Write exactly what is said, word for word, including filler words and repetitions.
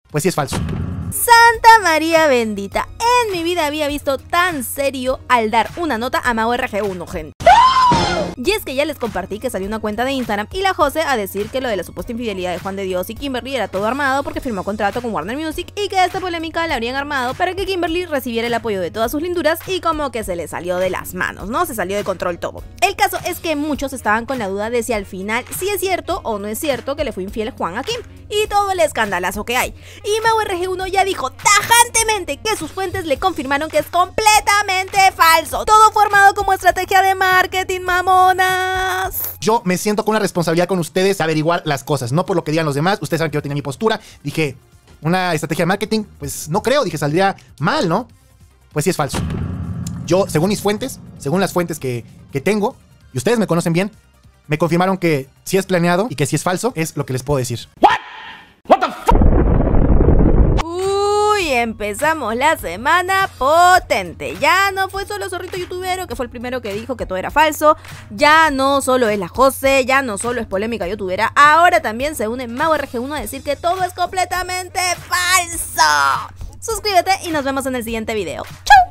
pues sí es falso. Santa María bendita, en mi vida había visto tan serio al dar una nota a Mau R G uno, gente. Y es que ya les compartí que salió una cuenta de Instagram y la Jose a decir que lo de la supuesta infidelidad de Juan de Dios y Kimberly era todo armado porque firmó contrato con Warner Music y que esta polémica la habrían armado para que Kimberly recibiera el apoyo de todas sus linduras y como que se le salió de las manos, ¿no? Se salió de control todo. El caso es que muchos estaban con la duda de si al final sí es cierto o no es cierto que le fue infiel Juan a Kim y todo el escandalazo que hay. Y Mau R G uno ya dijo tajantemente que sus fuentes le confirmaron que es completamente falso. Todo formado como estrategia de marketing, mamonas. Yo me siento con una responsabilidad con ustedes de averiguar las cosas, no por lo que digan los demás. Ustedes saben que yo tenía mi postura. Dije, una estrategia de marketing, pues no creo. Dije, saldría mal, ¿no? Pues sí es falso. Yo, según mis fuentes, según las fuentes que, que tengo, y ustedes me conocen bien, me confirmaron que sí es planeado y que sí es falso. Es lo que les puedo decir. ¿What? What the f Uy, empezamos la semana potente. Ya no fue solo Zorrito Youtubero, que fue el primero que dijo que todo era falso. Ya no solo es la Jose, ya no solo es polémica youtubera. Ahora también se une Mau R G uno a decir que todo es completamente falso. Suscríbete y nos vemos en el siguiente video. ¡Chau!